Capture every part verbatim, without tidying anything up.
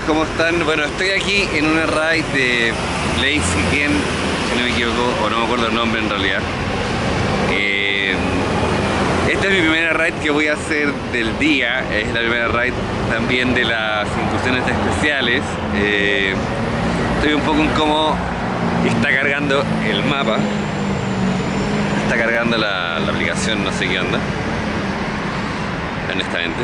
¿cómo están? Bueno, estoy aquí en una raid de Blaziken, si no me equivoco, o no me acuerdo el nombre en realidad. Eh, esta es mi primera raid que voy a hacer del día, es la primera raid también de las incursiones especiales. Eh, estoy un poco incómodo, está cargando el mapa, está cargando la, la aplicación, no sé qué onda, honestamente.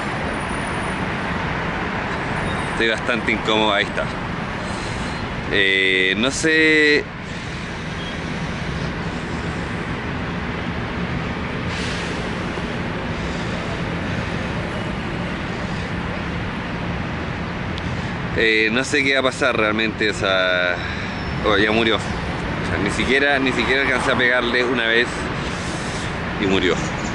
Estoy bastante incómodo, ahí está. Eh, no sé... Eh, no sé qué va a pasar realmente, o sea... Oh, ya murió. O sea, ni siquiera, ni siquiera alcancé a pegarle una vez y murió.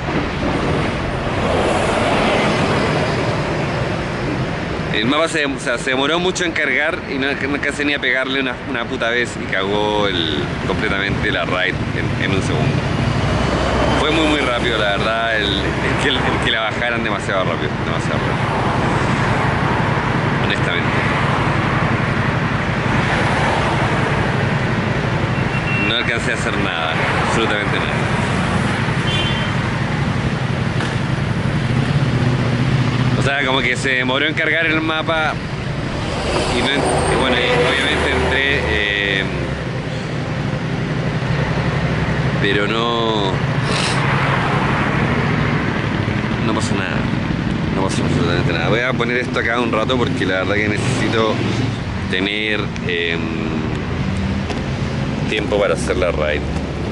El mapa se, o sea, se demoró mucho en cargar y no, no alcancé ni a pegarle una, una puta vez y cagó el, completamente la raid en, en un segundo. Fue muy muy rápido, la verdad, el, el, que, el, el que la bajaran demasiado rápido, demasiado rápido. Honestamente. No alcancé a hacer nada, absolutamente nada. O sea, como que se demoró en cargar el mapa y, no, y bueno, y obviamente entré, eh, pero no, no pasó nada, no pasó absolutamente nada. Voy a poner esto acá un rato porque la verdad que necesito tener eh, tiempo para hacer la raid.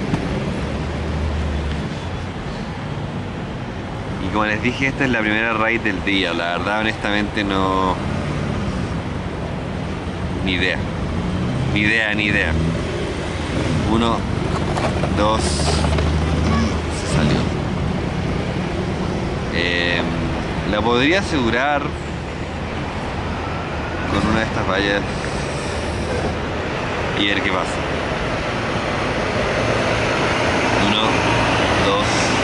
Y como les dije, esta es la primera raid del día. La verdad, honestamente, no... Ni idea. Ni idea, ni idea. Uno, dos... Se salió. Eh, la podría asegurar con una de estas vallas y ver qué pasa. Uno, dos...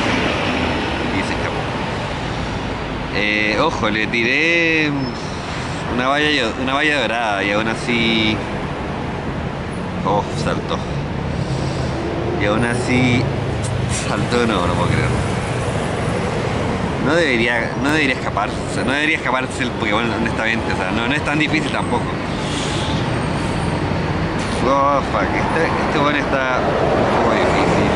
Eh, ojo, le tiré una valla, una valla dorada y aún así... Oh, saltó. Y aún así... Saltó, no, no puedo creer. No debería, no debería escapar, o sea, no debería escaparse el Pokémon, honestamente, o sea, no, no es tan difícil tampoco. Oh, fuck, este, este bueno está un poco difícil.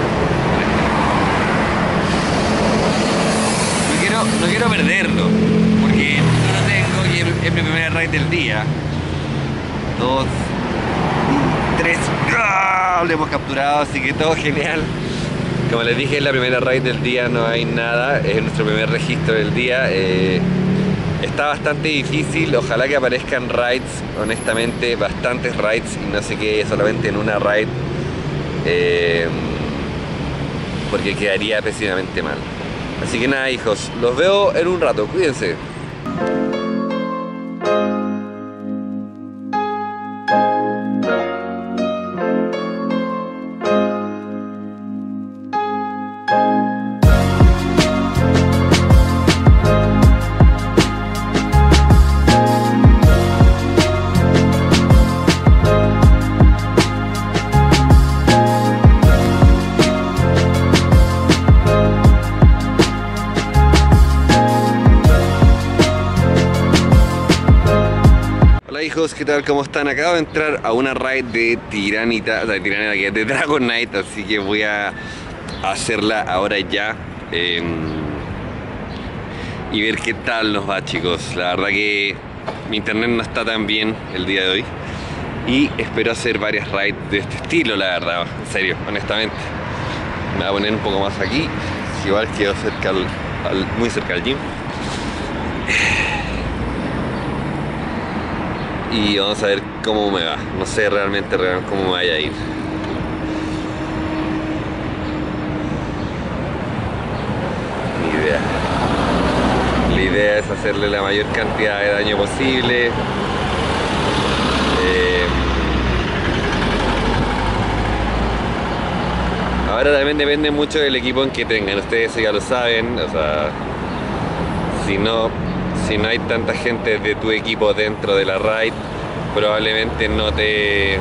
No quiero perderlo, porque no lo tengo y es mi primera raid del día. Dos, tres, ¡ah! Lo hemos capturado, así que todo genial. Como les dije, es la primera raid del día, no hay nada, es nuestro primer registro del día. Eh, está bastante difícil, ojalá que aparezcan raids, honestamente, bastantes raids y no se quede solamente en una raid, eh, porque quedaría pésimamente mal. Así que nada, hijos, los veo en un rato, cuídense. Hijos, ¿qué tal? ¿Cómo están? Acabo de entrar a una raid de Tiranita, o sea, de Tiranita, de Dragonite, así que voy a hacerla ahora ya eh, y ver qué tal nos va, chicos. La verdad que mi internet no está tan bien el día de hoy y espero hacer varias raids de este estilo, la verdad, en serio, honestamente. Me voy a poner un poco más aquí, igual quedo cerca al, al, muy cerca al gym. Y vamos a ver cómo me va. No sé realmente, realmente cómo me vaya a ir. Ni idea. La idea es hacerle la mayor cantidad de daño posible. Eh... Ahora también depende mucho del equipo en que tengan. Ustedes ya lo saben. O sea, si no... si no hay tanta gente de tu equipo dentro de la raid, probablemente no te,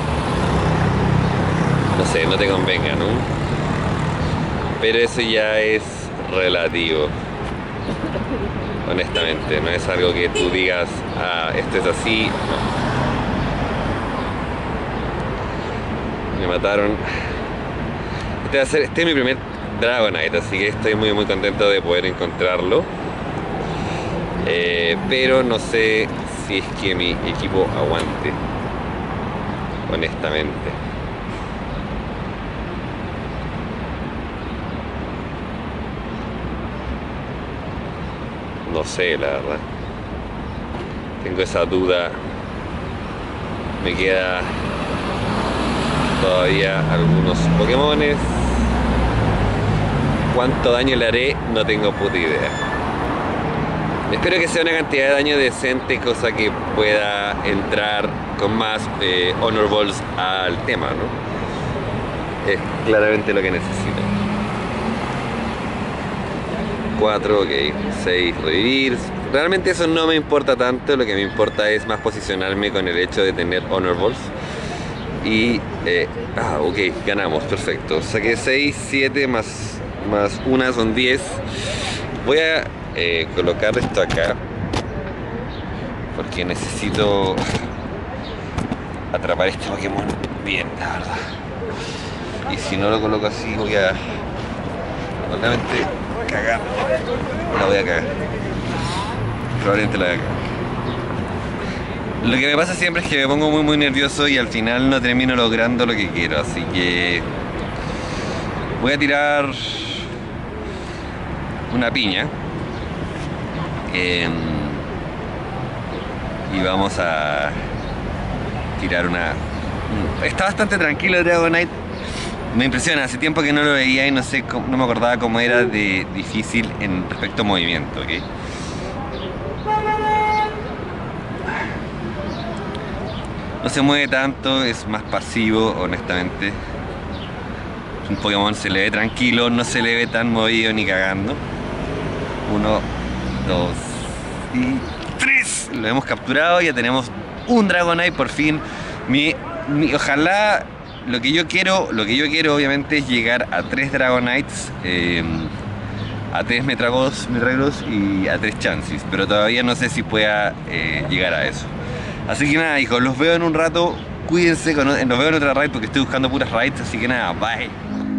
no sé, no te convenga, ¿no? Pero eso ya es relativo, honestamente, no es algo que tú digas, ah, esto es así, no. Me mataron. Este va a ser, este es mi primer Dragonite, así que estoy muy muy contento de poder encontrarlo. Eh, pero no sé si es que mi equipo aguante, honestamente. No sé, la verdad. Tengo esa duda. Me queda todavía algunos Pokémones. ¿Cuánto daño le haré? No tengo puta idea. Espero que sea una cantidad de daño decente, cosa que pueda entrar con más eh, Honor Balls al tema, ¿no? Es claramente lo que necesito. cuatro, ok, seis revivir. Realmente eso no me importa tanto, lo que me importa es más posicionarme con el hecho de tener Honor Balls. Y, eh, ah, ok, ganamos, perfecto. Saqué seis, siete más, más una son diez. Voy a eh, colocar esto acá porque necesito atrapar este Pokémon bien, la verdad. Y si no lo coloco así voy a probablemente cagar. La voy a cagar. Probablemente la voy a cagar. Lo que me pasa siempre es que me pongo muy muy nervioso y al final no termino logrando lo que quiero, así que voy a tirar una piña eh, y vamos a tirar una... Está bastante tranquilo el Dragonite, me impresiona, hace tiempo que no lo veía y no sé cómo, no me acordaba cómo era de difícil en respecto a movimiento, ¿ok? No se mueve tanto, es más pasivo, honestamente. Un Pokémon se le ve tranquilo, no se le ve tan movido ni cagando. Uno, dos y tres. Lo hemos capturado, ya tenemos un Dragonite por fin. Mi, mi, ojalá, lo que yo quiero, lo que yo quiero obviamente es llegar a tres Dragonites, eh, a tres Metragos, Metragos y a tres Chanseys, pero todavía no sé si pueda eh, llegar a eso. Así que nada, hijos, los veo en un rato. Cuídense, con, los veo en otra raid porque estoy buscando puras raids. Así que nada, bye.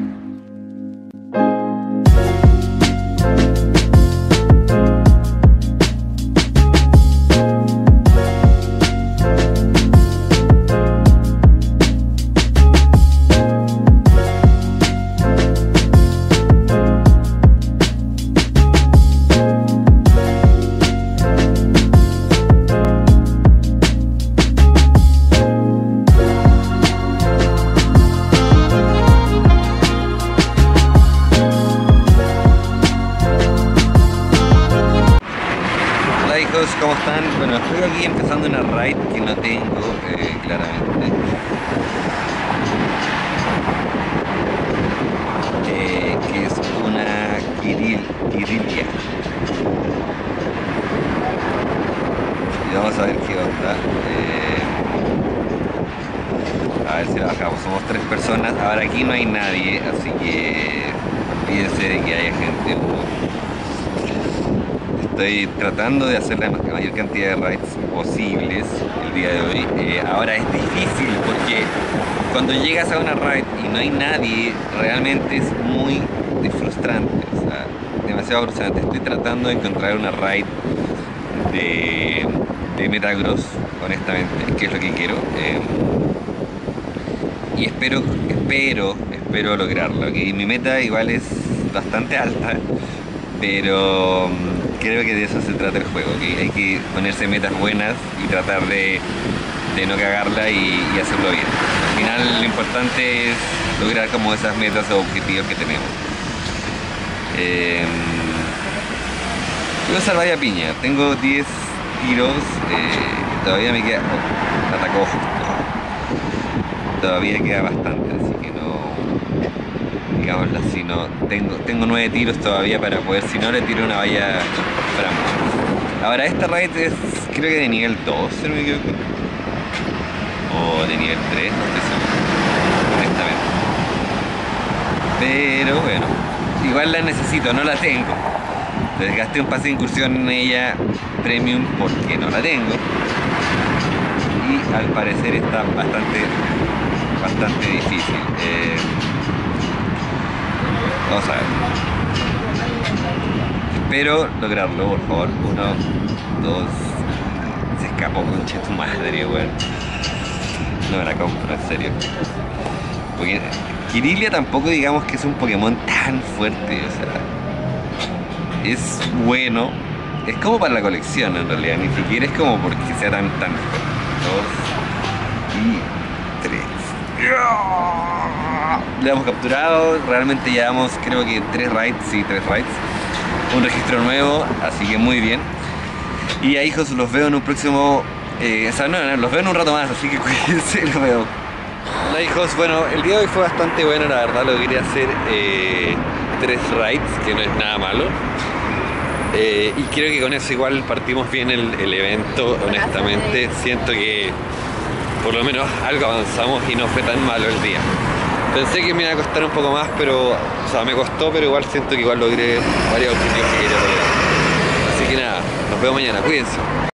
¿Cómo están? Bueno, estoy aquí empezando una raid que no tengo, eh, claramente. Eh, que es una Kiril, Kirilia. Y vamos a ver qué onda. Eh, a ver si la bajamos. Somos tres personas. Ahora aquí no hay nadie, así que olvídense de que haya gente. Estoy tratando de hacer la mayor cantidad de raids posibles el día de hoy. Eh, ahora es difícil porque cuando llegas a una raid y no hay nadie, realmente es muy frustrante. O sea, demasiado frustrante. Estoy tratando de encontrar una raid de, de Metagross, honestamente, que es lo que quiero. Eh, y espero, espero, espero lograrlo. ¿Okay? Mi meta igual es bastante alta, pero creo que de eso se trata el juego, ¿okay? Hay que ponerse metas buenas y tratar de, de no cagarla y, y hacerlo bien. Al final lo importante es lograr como esas metas o objetivos que tenemos. Eh, voy a usar vaya piña, tengo diez tiros, eh, todavía me queda... Oh, atacó. Todavía queda bastante, así que no... digámoslo así, no, tengo, tengo nueve tiros todavía para poder, si no le tiro una valla para más. Ahora esta raid es creo que de nivel dos, si no me equivoco. O de nivel tres, no estoy seguro, honestamente. Pero bueno, igual la necesito, no la tengo. Entonces gasté un pase de incursión en ella premium porque no la tengo. Y al parecer está bastante, bastante difícil. Eh, vamos a ver. Espero lograrlo, por favor. Uno, dos. Se escapó, conche tu madre, weón. No me la compro, en serio. Porque Kirlia tampoco digamos que es un Pokémon tan fuerte, o sea. Es bueno. Es como para la colección en realidad, ni siquiera es como porque sea tan tan fuerte. Dos y tres. Le hemos capturado, realmente llevamos creo que tres raids, sí, tres raids. Un registro nuevo, así que muy bien. Y a hijos los veo en un próximo... Eh, o sea, no, no, los veo en un rato más, así que cuídense, los veo. Hola hijos, bueno, el día de hoy fue bastante bueno, la verdad, lo quería hacer eh, tres raids, que no es nada malo. Eh, y creo que con eso igual partimos bien el, el evento, honestamente. Siento que por lo menos algo avanzamos y no fue tan malo el día. Pensé que me iba a costar un poco más, pero, o sea, me costó, pero igual siento que igual logré varios objetivos que quería lograr. Así que nada, nos vemos mañana, cuídense.